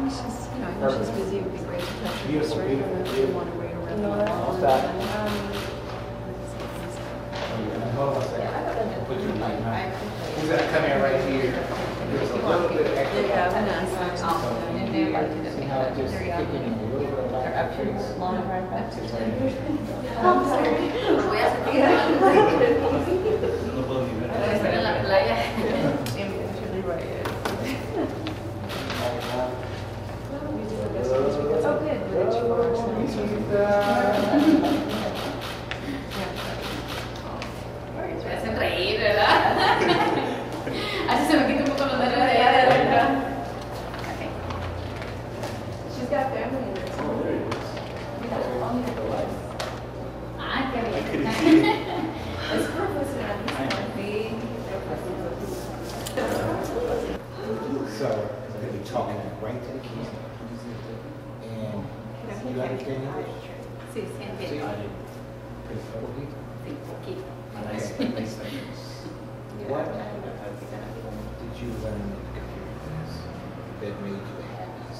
she's, you know, when she's busy, it would be great to touch her base right from if you want to wait around. What's that? He's going to come in right here. There's a little bit of extra. Yeah, I'm not. See how it just kicking in a little bit of light. I'm sorry. Voy a sentir estar en la playa. Oh, good. That you are. Me hacen reír, ¿verdad? Así se me quita un poco los nervios de allá de adentro. Okay. She's got family in there. Ay, qué bien. Es profesional. So, I'm going to be talking right to the kids. And you understand English? Sí, sí, entiendo. Pretty poquito. Sí, poquito. Nice. What did you learn in the computer class that made you the happiest?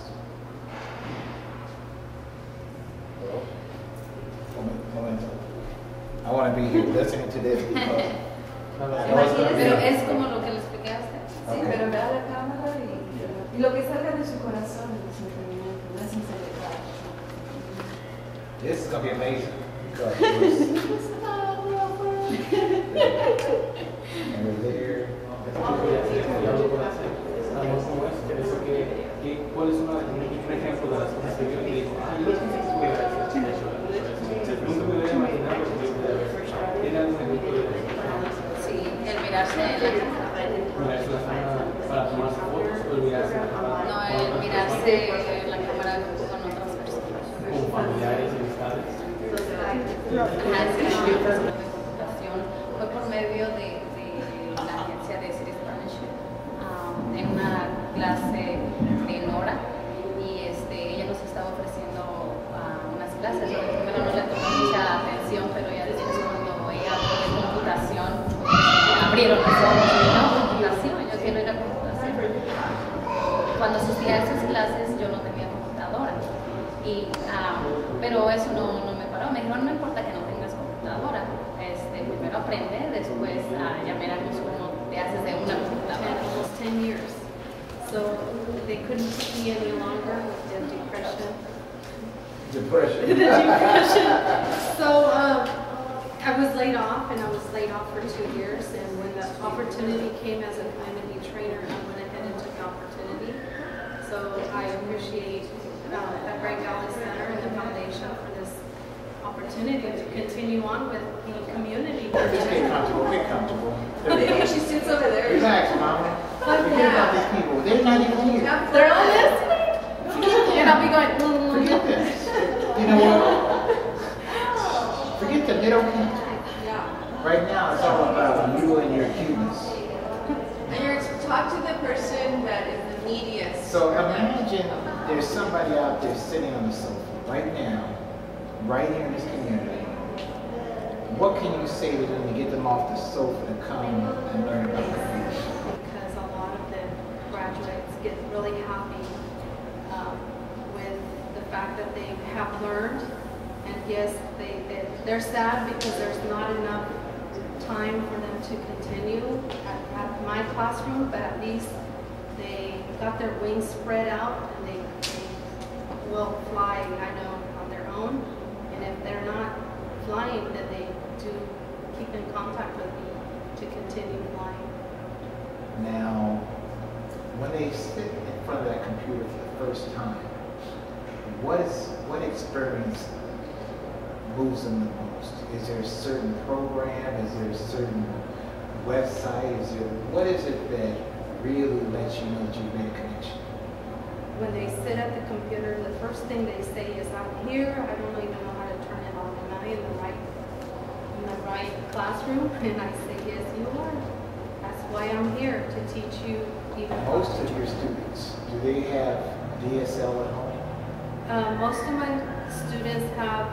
Momento. I want to be here listening to this because Pero es como lo que le expliqué a usted. Sí, pero vea la cámara y lo que salga de su corazón es sentimiento, no es sinceridad. this is going to be amazing because and we're there. ¿Cuál es un ejemplo de las cosas que yo digo? Nunca me hubiera imaginado que tiene algún ejemplo de Sí, el mirarse en la cámara. mirarse la cámara para tomarse fotos o el mirarse la cámara No, el mirarse en la cámara con otras personas. con familiares y amistades. Fue por medio de la agencia de Ceres CA en una clase de Nora y ella nos estaba ofreciendo unas clases. Yo primero no le tomé mucha atención, pero ya después cuando ella habló de computación, abrieron los ojos. No, computación, yo quiero ir a computación. Cuando asistía a esas clases yo no tenía computadora, pero eso no me paró. Me dijeron, no importa que no tengas computadora, primero aprende, después ya veremos cómo te haces de una computadora. Almost 10 years. So they couldn't keep me any longer with the depression. So I was laid off, and I was laid off for 2 years. And when the opportunity came as a community trainer, I went ahead and took the opportunity. So I appreciate at Great Valley Center and the foundation for this opportunity to continue on with the community. Just get comfortable, get comfortable. She sits over there. Relax, Mama. Forget about these people. They're not even here. They're all listening. And I'll be going, Forget this. You know what? Forget the middle people. Right now, it's all about you and your cuteness. And you're to talk to the person that is the neediest. So imagine there's somebody out there sitting on the sofa right now, right here in this community. What can you say to them to get them off the sofa to come and learn about computers? Because a lot of the graduates get really happy with the fact that they have learned, and yes, they're sad because there's not enough time for them to continue at my classroom, but at least they got their wings spread out and they will fly, I know, on their own. And if they're not flying, then they do keep in contact with me to continue flying. Now, when they sit in front of that computer for the first time, what experience moves them the most? Is there a certain program? Is there a certain website? What is it that really lets you know that you've made a connection? When they sit at the computer, the first thing they say is, "I'm here. I don't even know how to turn it on. Am I in the right classroom?" And I say, "Yes, you are. That's why I'm here, to teach you even." Most of your students, do they have DSL at home? Most of my students have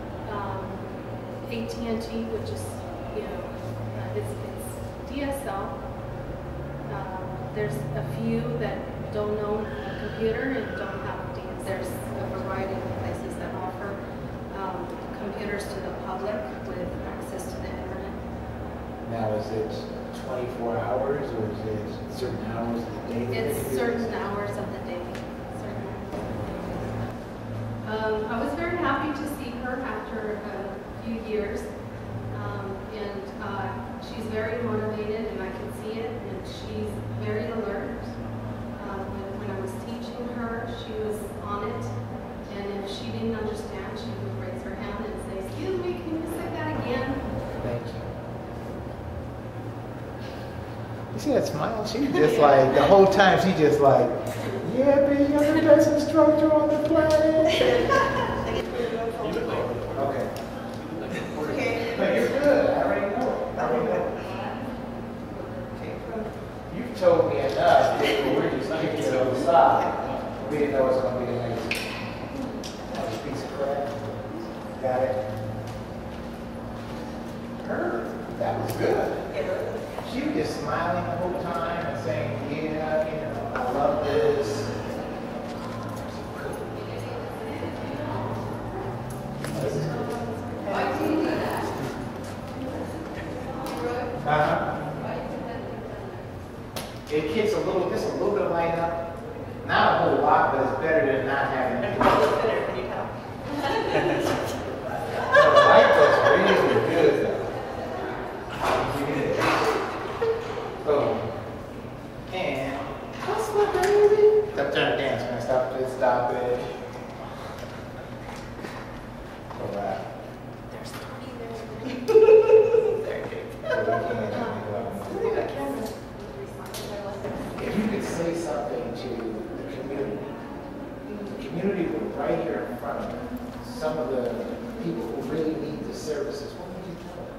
AT&T, which is, it's DSL. There's a few that don't own a computer and don't caters to the public with access to the internet. Now, is it 24 hours or is it certain hours of the day? It's certain hours of the day. I was very happy to see her after a few years, and she's very motivated, and I can see it, and she's very alert. When I was teaching her, she was on it, and if she didn't understand, she would raise her hand and say, "Excuse me, can you say that again?" Thank you. You see that smile? She just like, the whole time, she just like, yeah, baby, I'm the best instructor on the planet. Okay. Okay. But you're good. I already know it. Okay. You've told me enough. We're just kicking it on the side. We didn't know it was going to be amazing. That was a piece of crap. Got it? Her. That was good. She was just smiling the whole time and saying, yeah, you know, I love this. Why do you do that? It gets just a little bit of light up. Not a whole lot, but it's better than not having it. It's better, can you tell? The light looks really good though. Boom. And what's up, baby? Stop trying to dance, man. Stop it. All right. There's 20 there. If you could say something to the community right here in front of them, some of the people who really need the services, what would you tell them?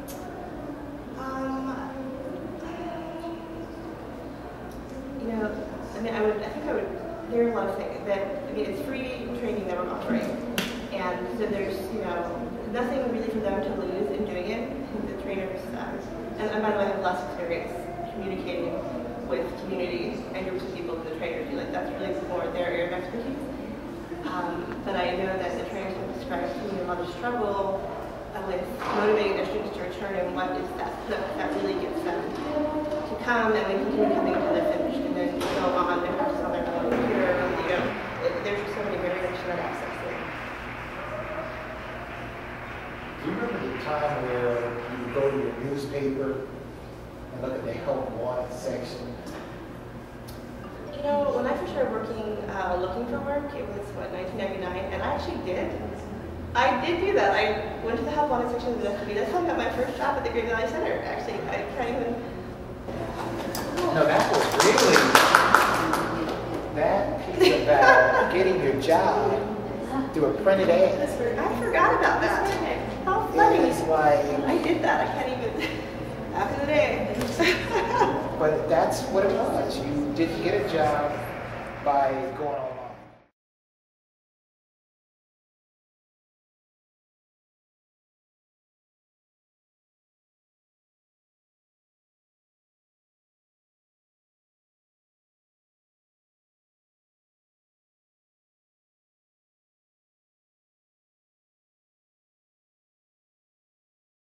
There are a lot of things it's free training that we're offering. And so there's, nothing really for them to lose in doing it. The trainers, and by the way, I have less experience communicating with communities and groups of people than the trainers do. Like, that's really more their area of expertise. But I know that the trainers have described to me a lot of struggle with motivating their students to return, and what is that hook that really gets them to come and then continue coming to the finish and then go on and practice on their own computer. There's just so many variables to that access. Do you remember the time where you go to your newspaper and look at the help wanted section? When I first started looking for work, it was, 1999, and I actually did. I did do that. I went to the help wanted section of the DST. That's how I got my first job at the Great Valley Center, actually. I can't even... No, that was really... That piece about getting your job through a printed ad. I forgot about that. How funny. It's like... I did that. I can't even... After the day. But that's what it was. You didn't get a job by going on